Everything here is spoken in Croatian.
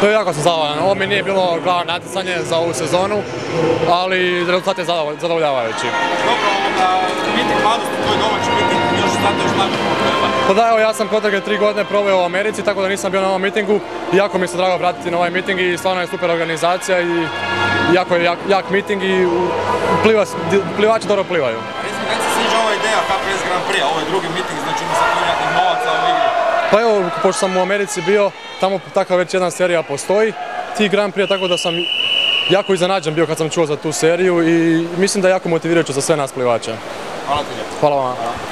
Jako sam zadovoljan. Ovo mi nije bilo glavno natjecanje za ovu sezonu, ali rezultat je zadovoljavajući. Dobro, miting mladosti, tvoj domaći miting, još znate još mlađe problema. Pa da, evo, ja sam protekle 3 godine proveo u Americi, tako da nisam bio na ovom mitingu. Jako mi se drago vratiti na ovaj miting i stvarno je super organizacija i jako je jak miting i plivači dobro plivaju. Recimo, kako se sviđa ova ideja HPS Grand Prix, ovo je drugi miting, znači ima sad tu nekih novaca u igri? Pa evo, pošto sam u Americi bio, tamo takva već jedna serija postoji, ti Grand Prix, tako da sam jako iznenađen bio kad sam čuo za tu seriju i mislim da je jako motivirajuće za sve nas plivače. Hvala ti lijepo. Hvala vam.